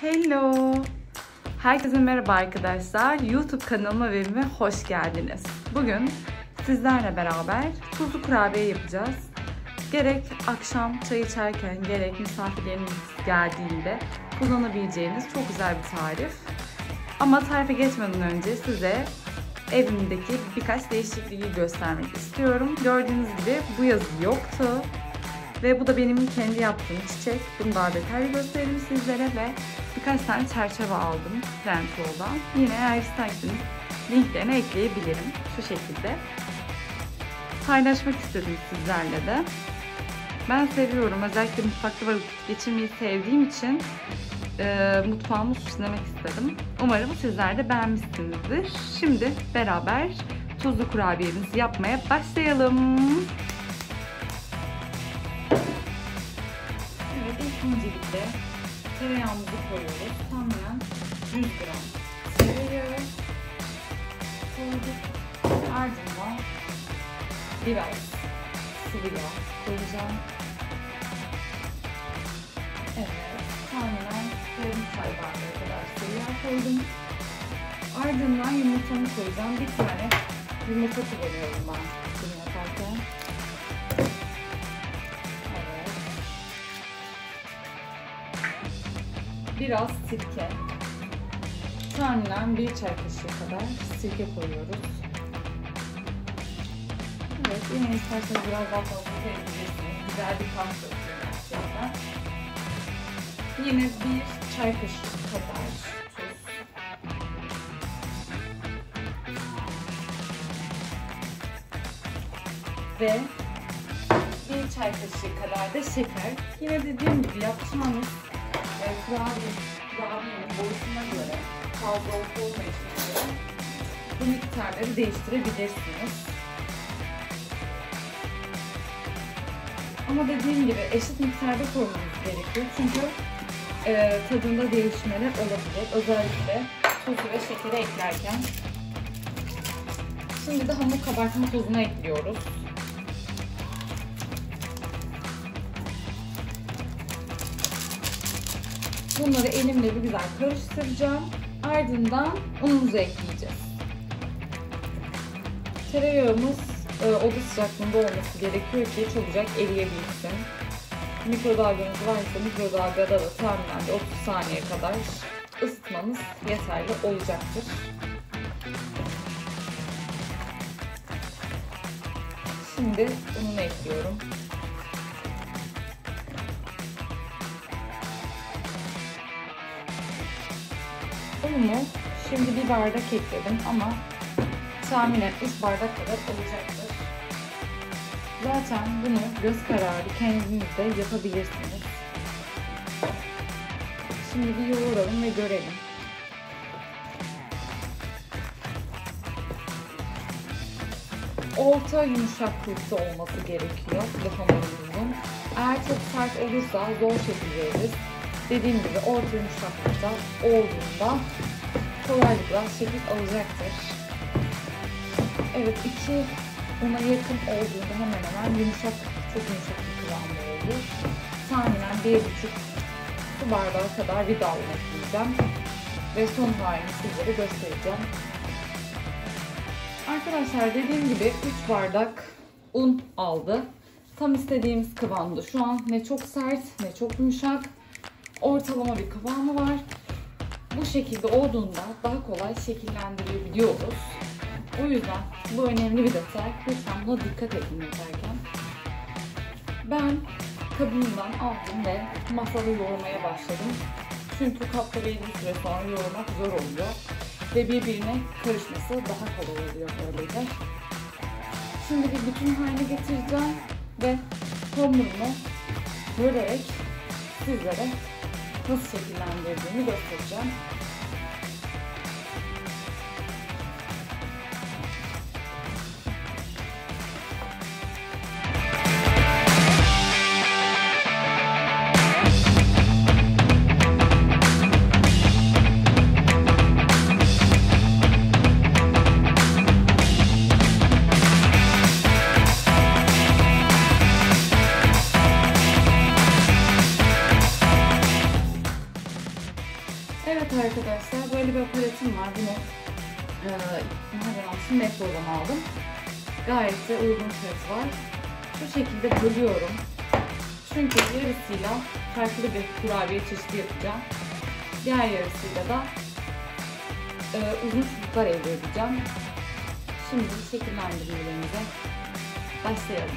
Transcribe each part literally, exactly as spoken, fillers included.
Hello! Herkese merhaba arkadaşlar. YouTube kanalıma ve evime hoş geldiniz. Bugün sizlerle beraber tuzlu kurabiye yapacağız. Gerek akşam çay içerken, gerek misafirleriniz geldiğinde kullanabileceğiniz çok güzel bir tarif. Ama tarife geçmeden önce size evimdeki birkaç değişikliği göstermek istiyorum. Gördüğünüz gibi bu yazı yoktu. Ve bu da benim kendi yaptığım çiçek. Bunu daha detaylı göstereyim sizlere ve birkaç tane çerçeve aldım Trendyol'dan. Yine eğer isterseniz linklerini ekleyebilirim. Şu şekilde. Paylaşmak istedim sizlerle de. Ben seviyorum. Özellikle mutfakta vakit geçirmeyi sevdiğim için e, mutfağımı süslemek istedim. Umarım sizler de beğenmişsinizdir. Şimdi beraber tuzlu kurabiyemizi yapmaya başlayalım. Öncelikle tereyağımızı koyuyoruz. Tamamen yüz gram tereyağı koyduk. Ardından biraz sıvı yağ koyacağım. Evet, tamamen yarım çay bardağı kadar sıvı yağ koydum. Ardından yumurtamı koyacağım. Bir tane yumurta kullanıyorum ben bunu yaparken. Biraz sirke, tahminen bir çay kaşığı kadar sirke koyuyoruz. Evet, yine isterseniz biraz daha fazla koyabilirsiniz. Güzel bir tat katıyor gerçekten. Yine bir çay kaşığı kadar tuz. Ve bir çay kaşığı kadar da şeker. Yine dediğim gibi yapacağımız kurabiye, kurabiyenin boyutuna göre, fazla olup olmayışına göre bu miktarları değiştirebilirsiniz. Ama dediğim gibi eşit miktarda koymanız gerekiyor çünkü e, tadında değişmeler olabilir. Özellikle tuz ve şekeri eklerken. Şimdi de hamur kabartma tozunu ekliyoruz. Bunları elimle bir güzel karıştıracağım. Ardından unumuzu ekleyeceğiz. Tereyağımız e, oda sıcaklığında olması gerekiyor ki çabucak eriyebilsin. Mikrodalganız varsa mikrodalgada da tahminen otuz saniye kadar ısıtmanız yeterli olacaktır. Şimdi ununu ekliyorum. Unumu şimdi bir bardak ekledim ama tahminen üç bardak kadar olacaktır. Zaten bunu göz kararı kendiniz de yapabilirsiniz. Şimdi bir yoğuralım ve görelim. Orta yumuşaklıkta olması gerekiyor bu hamurumuzun. Eğer çok sert olursa zor şekil veririz. Dediğim gibi orta yumuşaklıkta olduğunda kolaylıkla şekil alacaktır. Evet, iki una yakın olduğunda hemen hemen yumuşak, çok yumuşak bir kıvamda oldu. Tahminen bir buçuk su bardağı kadar bir dalga ekleyeceğim ve son halini sizlere göstereceğim. Arkadaşlar dediğim gibi üç bardak un aldı. Tam istediğimiz kıvamda. Şu an ne çok sert ne çok yumuşak. Ortalama bir kıvamı var. Bu şekilde olduğunda daha kolay şekillendirebiliyoruz. O yüzden bu önemli bir detay. Lütfen buna dikkat edin yaparken. Ben kabımdan aldım ve masada yoğurmaya başladım. Çünkü kapta belli bir süre sonra yoğurmak zor oluyor. Ve birbirine karışması daha kolay oluyor böylece. Şimdi bir bütün haline getireceğim ve hamurumu bölerek sizlere nasıl şekillendirdiğimi göstereceğim. arkadaşlar, böyle bir aparatım var. Bunu e, nereden almışım? Metro'dan aldım. Gayet de uygun fiyatı var. Şu şekilde bölüyorum. Çünkü yarısıyla farklı bir kurabiye çeşidi yapacağım. Diğer yarısıyla da e, uzun çubuklar elde edeceğim. Şimdi şekillendirmelerimize başlayalım.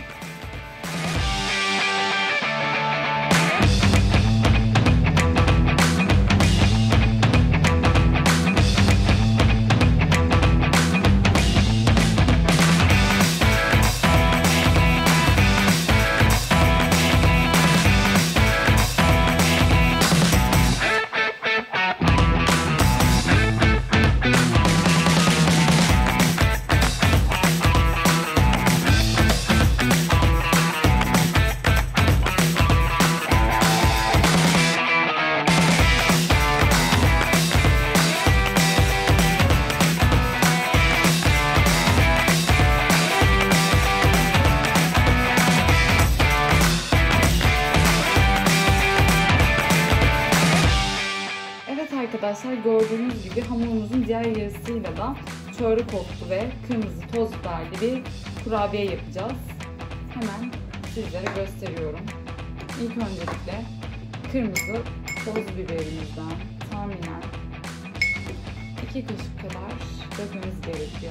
Arkadaşlar, gördüğünüz gibi hamurumuzun diğer yarısıyla da çörek otlu ve kırmızı toz biberli bir kurabiye yapacağız. Hemen sizlere gösteriyorum. İlk öncelikle kırmızı toz biberimizden tahminen iki kaşık kadar dökmemiz gerekiyor.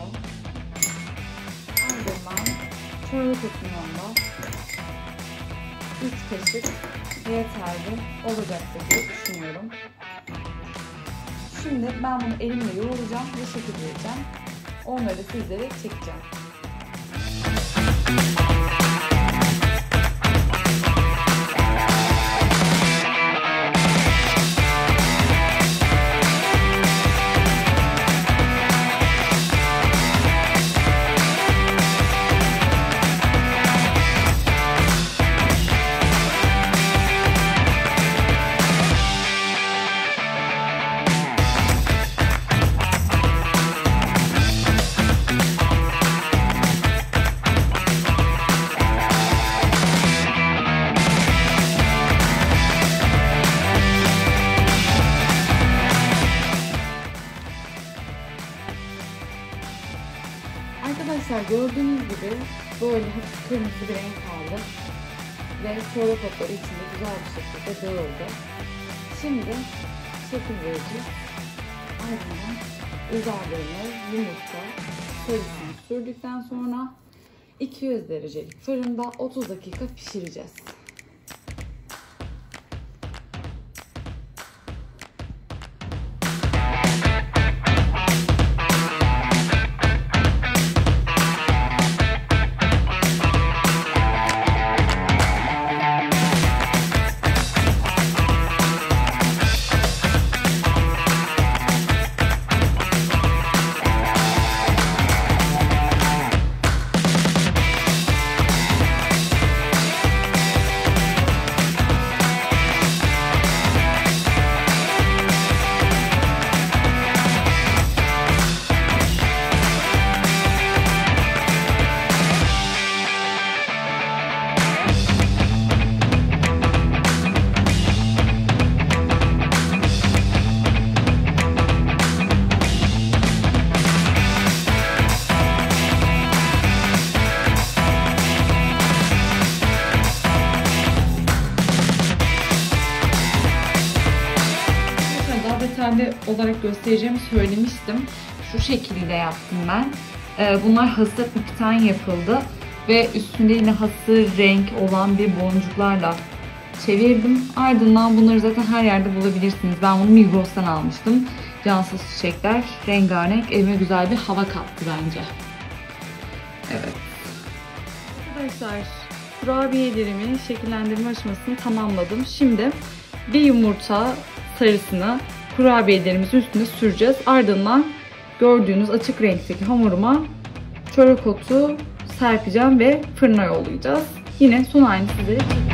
Ardından çörek otundan da üç kaşık yeterli olacaktır diye düşünüyorum. Şimdi ben bunu elimle yoğuracağım ve şekilleyeceğim. Onları sizlere çekeceğim. Arkadaşlar, gördüğünüz gibi böyle hafif kırmızı bir renk aldı ve çörek otları içinde güzel bir şekilde dağıldı. Şimdi şekil vereceğiz. Ardından üzerlerine yumurta sarısını sürdükten sonra iki yüz derecelik fırında otuz dakika pişireceğiz. Detaylı olarak göstereceğimi söylemiştim. Şu şekilde yaptım ben. Bunlar hazır ipten yapıldı ve üstünde yine hazır renk olan bir boncuklarla çevirdim. Ardından bunları zaten her yerde bulabilirsiniz. Ben bunu Migros'tan almıştım. Cansız çiçekler, rengarenk, evime güzel bir hava kattı bence. Evet. Arkadaşlar, kurabiyelerimi şekillendirme aşamasını tamamladım. Şimdi bir yumurta sarısını kurabiyelerimizin üstüne süreceğiz. Ardından gördüğünüz açık renkteki hamuruma çörek otu serpeceğim ve fırına yollayacağız. Yine son halini sizlere çekeceğim.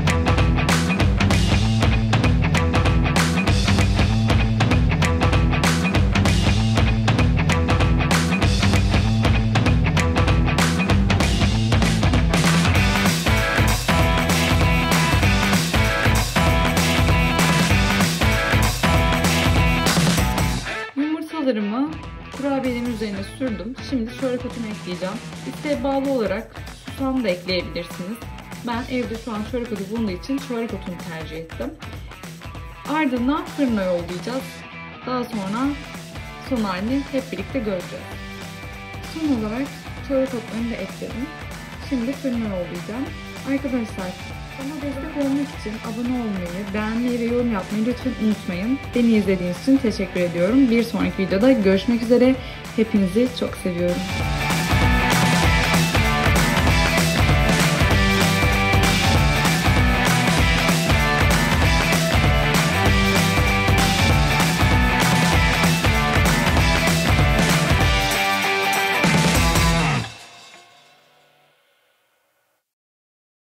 Çikolatalarımı kurabiyelerin üzerine sürdüm. Şimdi çörek otumu ekleyeceğim. İsteğe bağlı olarak susam da ekleyebilirsiniz. Ben evde şu an çörek otu bulunduğu için çörek otunu tercih ettim. Ardından fırına yollayacağız. Daha sonra son halini hep birlikte göreceğiz. Son olarak çörek otlarını da ekledim. Şimdi fırına yollayacağım. Arkadaşlar, bana destek olmak için abone olmayı, beğenmeyi ve yorum yapmayı lütfen unutmayın. Beni izlediğiniz için teşekkür ediyorum. Bir sonraki videoda görüşmek üzere. Hepinizi çok seviyorum.